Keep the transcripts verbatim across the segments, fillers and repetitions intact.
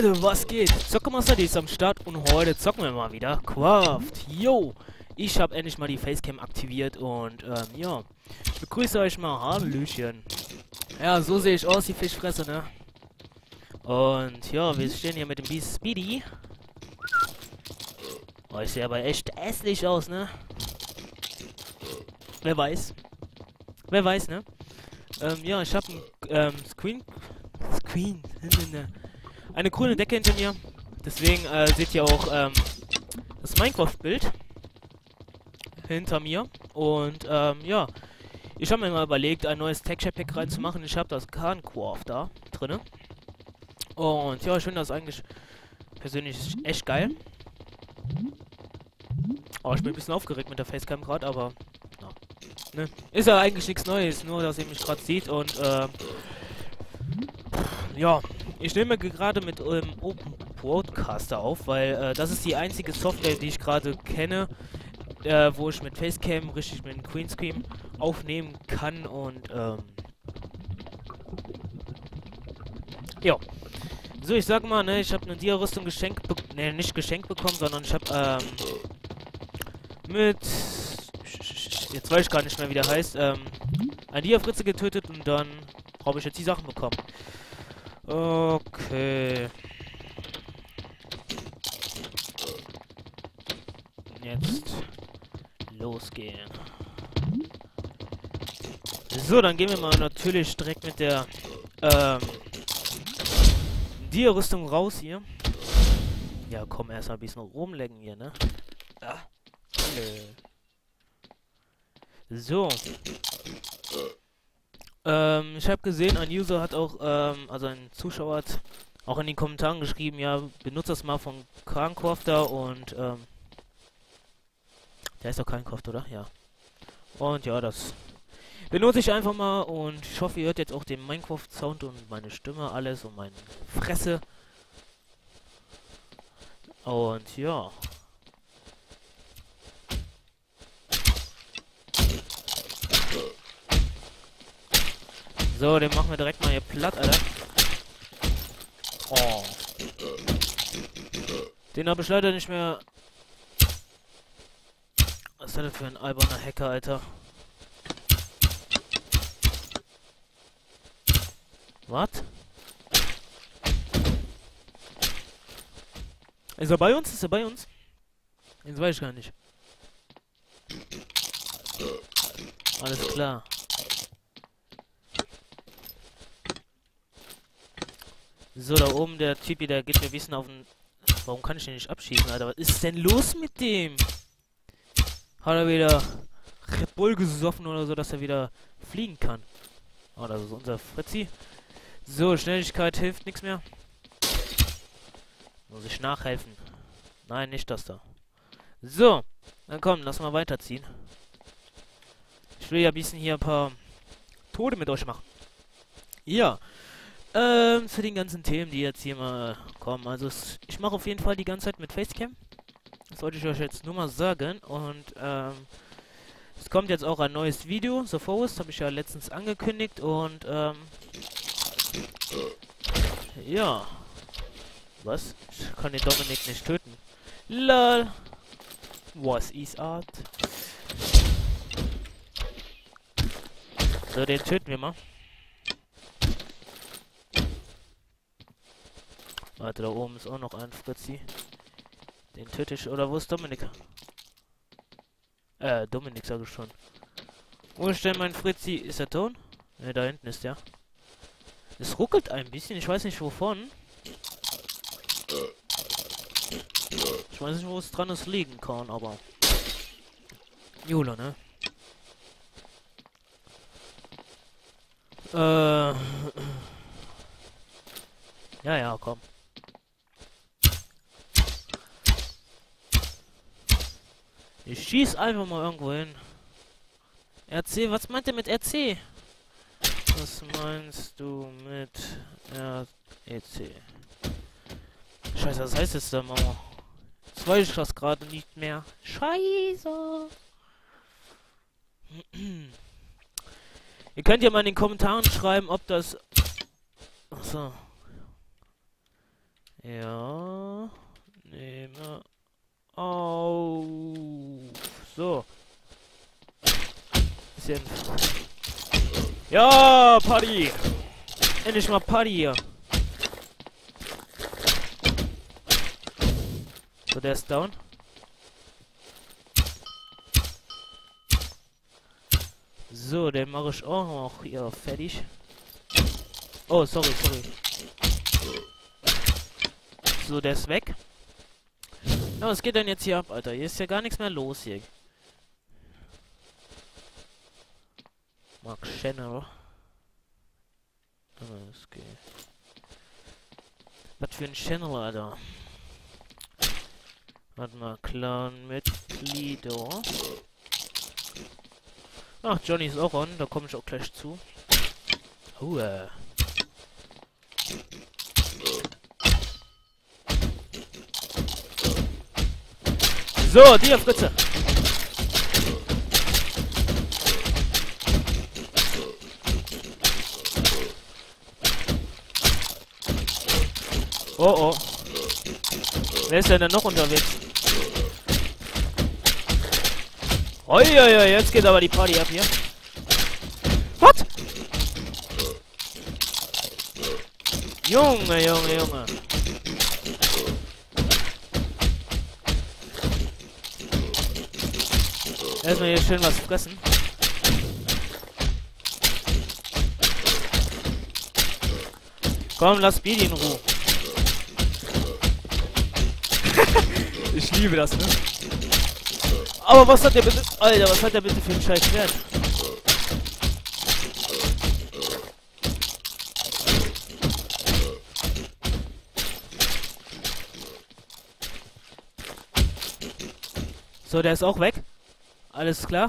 Leute, was geht? Zockermaster, die ist am Start und heute zocken wir mal wieder Craft. Yo, ich habe endlich mal die Facecam aktiviert und ähm, ja, ich begrüße euch mal. Hallöchen. Ja, so sehe ich aus, die Fischfresse, ne? Und ja, wir stehen hier mit dem Beast Speedy. Oh, ich sehe aber echt hässlich aus, ne? Wer weiß. Wer weiß, ne? Ähm, ja, ich habe ein ähm, Screen... Screen... eine grüne Decke hinter mir. Deswegen äh, seht ihr auch ähm, das Minecraft-Bild hinter mir. Und ähm, ja, ich habe mir mal überlegt, ein neues Texture-Pack reinzumachen. Ich habe das Craft da drinne. Und ja, ich finde das eigentlich persönlich echt geil. Oh, ich bin ein bisschen aufgeregt mit der Facecam gerade, aber ja, ne? Ist ja eigentlich nichts Neues, nur dass ihr mich gerade sieht und äh, ja, ich nehme gerade mit ähm, Open Broadcaster auf, weil äh, das ist die einzige Software, die ich gerade kenne, äh, wo ich mit Facecam richtig mit dem Greenscreen aufnehmen kann und ähm, ja. So, ich sag mal, ne, ich habe eine Dia-Rüstung geschenkt, ne, nicht geschenkt bekommen, sondern ich habe ähm, mit, jetzt weiß ich gar nicht mehr, wie der heißt, ähm, ein Dia-Fritze getötet und dann habe ich jetzt die Sachen bekommen. Okay. Jetzt losgehen. So, dann gehen wir mal natürlich direkt mit der ähm, Dia-Rüstung raus hier. Ja, komm, erstmal ein bisschen rumlecken hier, ne? Ah. So. Ähm, ich habe gesehen, ein User hat auch, ähm, also ein Zuschauer hat auch in den Kommentaren geschrieben, ja, benutzt das mal von Craft und, ähm, der ist doch kein Craft, oder? Ja. Und ja, das benutze ich einfach mal und ich hoffe, ihr hört jetzt auch den Minecraft-Sound und meine Stimme, alles und meine Fresse. Und ja. So, den machen wir direkt mal hier platt, Alter. Oh. Den habe ich leider nicht mehr. Was ist das für ein alberner Hacker, Alter? Was? Ist er bei uns? Ist er bei uns? Jetzt weiß ich gar nicht. Alles klar. So, da oben der Typi, der geht mir ein bisschen auf den... Warum kann ich den nicht abschießen, Alter? Was ist denn los mit dem? Hat er wieder Red Bull gesoffen oder so, dass er wieder fliegen kann? Oh, das ist unser Fritzi. So, Schnelligkeit hilft nichts mehr. Muss ich nachhelfen. Nein, nicht das da. So, dann komm, lass mal weiterziehen. Ich will ja ein bisschen hier ein paar Tode mit euch machen. Ja. Ähm, zu den ganzen Themen, die jetzt hier mal kommen. Also, ich mache auf jeden Fall die ganze Zeit mit Facecam. Das wollte ich euch jetzt nur mal sagen. Und, ähm, es kommt jetzt auch ein neues Video. The Forest habe ich ja letztens angekündigt. Und, ähm, ja. Was? Ich kann den Dominik nicht töten. Lol. Was is art? So, den töten wir mal. Warte, da oben ist auch noch ein Fritzi. Den töte ich. Oder wo ist Dominik? Äh, Dominik sage ich schon. Wo ist denn mein Fritzi? Ist er tot? Ne, da hinten ist der. Es ruckelt ein bisschen. Ich weiß nicht wovon. Ich weiß nicht, wo es dran ist liegen kann, aber... Jula, ne? Äh... Ja, ja, komm. Ich schieß einfach mal irgendwo hin. R C, was meint ihr mit R C? Was meinst du mit R C? Scheiße, was heißt jetzt da, Mama? Jetzt weiß ich das gerade nicht mehr. Scheiße. Ihr könnt ja mal in den Kommentaren schreiben, ob das... Achso. Ja. Nehme auf. So. Bisschen. Ja, Party! Endlich mal Party hier. So, der ist down. So, den mache ich auch noch hier fertig. Oh, sorry, sorry. So, der ist weg. Na, was geht denn jetzt hier ab, Alter? Hier ist ja gar nichts mehr los hier. Mark Channel. Das geht. Was für ein Channel, Alter? Warte mal, Clan-Mitglieder. Ach, Johnny ist auch on, da komme ich auch gleich zu. Oh, äh. So, die Fritze. Oh, oh. Wer ist denn da noch unterwegs? Uiuiui, jetzt geht aber die Party ab hier. Was? Junge, Junge, Junge. Erstmal hier schön was fressen. Komm, lass Speedy in Ruhe. Ich liebe das, ne? Aber was hat der bitte... Alter, was hat der bitte für einen scheiß Wert? So, der ist auch weg. Alles klar.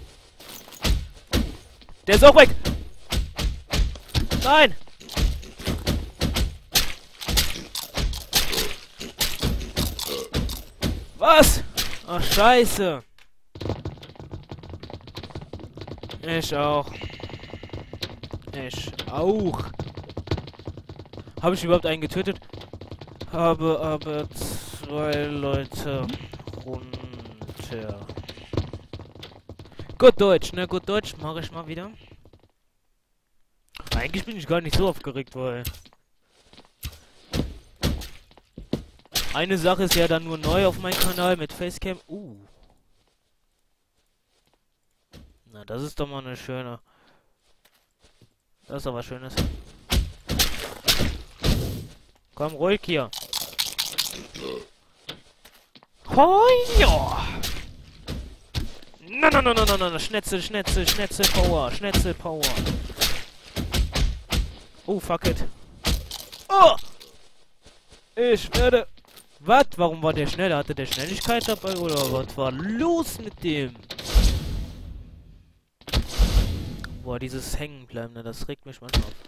Der ist auch weg! Nein! Was? Ach, scheiße. Ich auch. Ich auch. Habe ich überhaupt einen getötet? Habe aber zwei Leute runter. Gut Deutsch, ne? Gut Deutsch mache ich mal wieder. Eigentlich bin ich gar nicht so aufgeregt, weil... Eine Sache ist ja dann nur neu auf meinem Kanal mit Facecam. Uh. Na, das ist doch mal eine schöne... Das ist doch was Schönes. Komm, ruhig hier. Hoja! Na, na, na, na, na, na, Schnetzel, Schnetzel, Schnetzel, Power, Schnetzel, Power. Oh, fuck it. Oh! Ich werde... Was? Warum war der schneller? Hatte der Schnelligkeit dabei oder was war los mit dem? Boah, dieses Hängenbleiben, ne, das regt mich manchmal auf.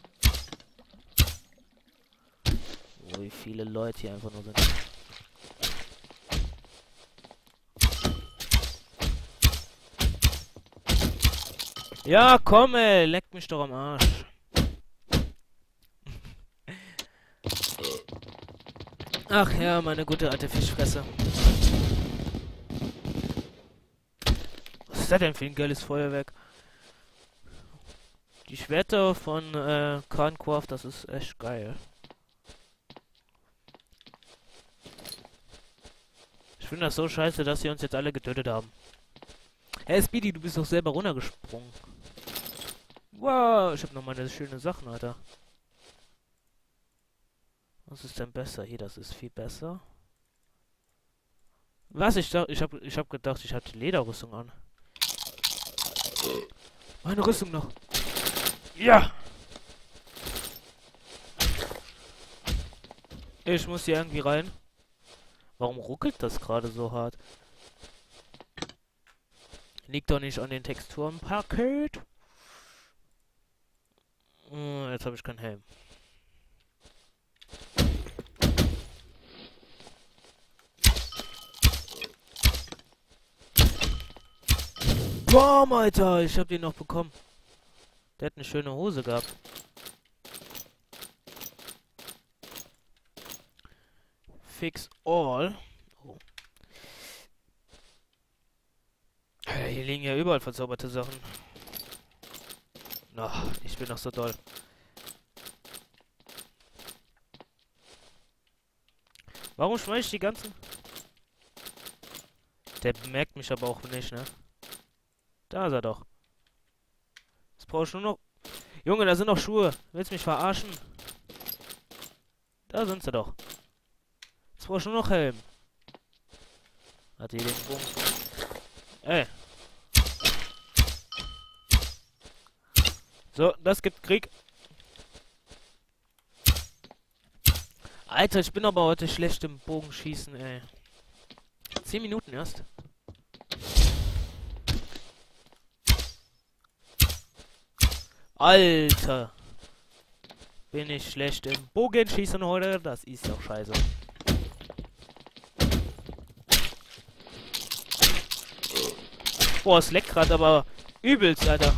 Oh, wie viele Leute hier einfach nur sind. Ja, komm ey, leck mich doch am Arsch. Ach ja, meine gute alte Fischfresse. Was ist das denn für ein geiles Feuerwerk? Die Schwerter von äh, Krankraft, das ist echt geil. Ich finde das so scheiße, dass sie uns jetzt alle getötet haben. Hey Speedy, du bist doch selber runtergesprungen. Wow, ich habe noch meine schönen Sachen, Alter. Was ist denn besser? Hier, das ist viel besser. Was? Ich dachte, ich habe ich hab gedacht, ich habe die Lederrüstung an. Meine Rüstung noch. Ja! Ich muss hier irgendwie rein. Warum ruckelt das gerade so hart? Liegt doch nicht an den Texturenpaket. Hm, jetzt habe ich keinen Helm. Boah, Alter, ich hab den noch bekommen. Der hat eine schöne Hose gehabt. fix all. Oh. Hier liegen ja überall verzauberte Sachen. Ach, ich bin noch so doll. Warum schmeiß ich die ganzen? Der bemerkt mich aber auch nicht, ne? Da ist er doch. Jetzt brauche ich nur noch... Junge, da sind noch Schuhe. Willst du mich verarschen? Da sind sie doch. Jetzt brauche ich nur noch Helm. Hat die den Bogen. Ey. So, das gibt Krieg. Alter, ich bin aber heute schlecht im Bogenschießen, ey. Zehn Minuten erst. Alter. Bin ich schlecht im Bogenschießen heute? Das ist doch scheiße. Boah, es leckt gerade aber übelst, Alter.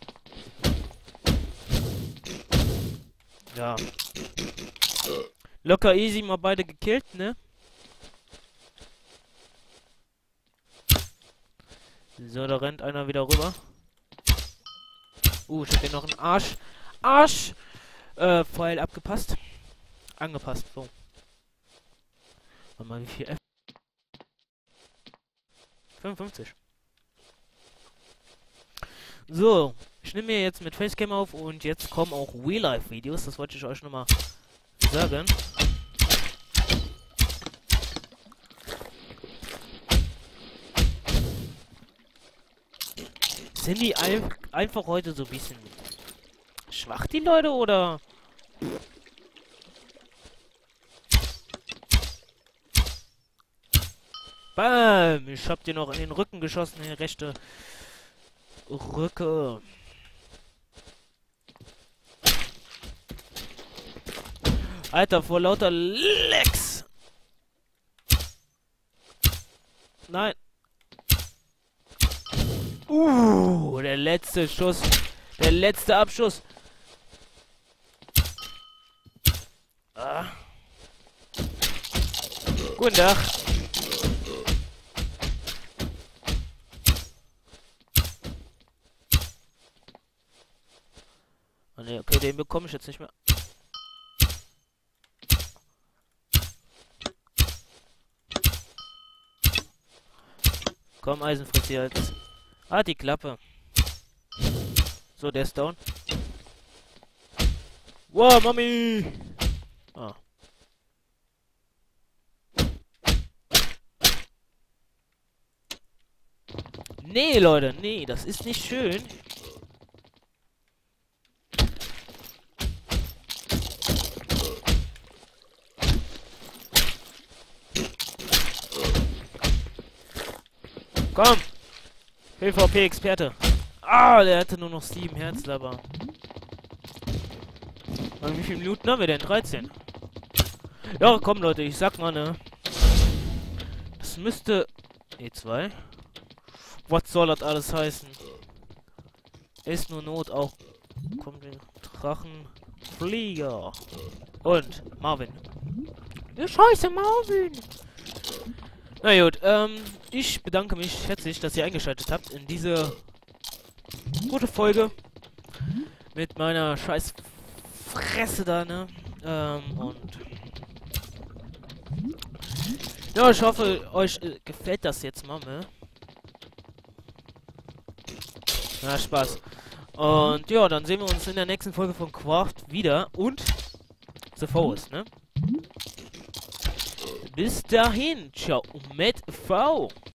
Ja. Locker easy mal beide gekillt, ne? So, da rennt einer wieder rüber. Uh, ich hab den noch einen Arsch. Arsch! Äh, Pfeil abgepasst. Angepasst, so. Warte mal, wie viel F? fünfundfünfzig. So, ich nehme mir jetzt mit Facecam auf und jetzt kommen auch Real-Life-Videos. Das wollte ich euch nochmal sagen. Sind die ein einfach heute so ein bisschen schwach, die Leute, oder? Bam! Ich hab dir noch in den Rücken geschossen, in die rechte Rücke. Alter, vor lauter Lecks! Nein! Uh, der letzte Schuss. Der letzte Abschuss. Ah. Guten Tag. Oh ne, okay, den bekomme ich jetzt nicht mehr. Komm, Eisenfritz hier jetzt. Ah, die Klappe. So, der ist down. Wow, Mami! Ah. Nee, Leute, nee, das ist nicht schön. Komm! PvP-Experte. Ah, der hatte nur noch sieben Herzlaber. Und wie viele Minuten haben wir denn? dreizehn. Ja, komm, Leute, ich sag mal, ne. Das müsste... E zwei. Was soll das alles heißen? Ist nur Not auch. Kommt den Drachenflieger. Und Marvin. Ja, scheiße, Marvin! Na gut, ähm, ich bedanke mich herzlich, dass ihr eingeschaltet habt in diese gute Folge mit meiner scheiß Fresse da, ne? Ähm, und ja, ich hoffe, euch äh, gefällt das jetzt mal, ne? Na, Spaß. Und ja, dann sehen wir uns in der nächsten Folge von Craft wieder und The Forest, ne? Bis dahin, ciao mit V.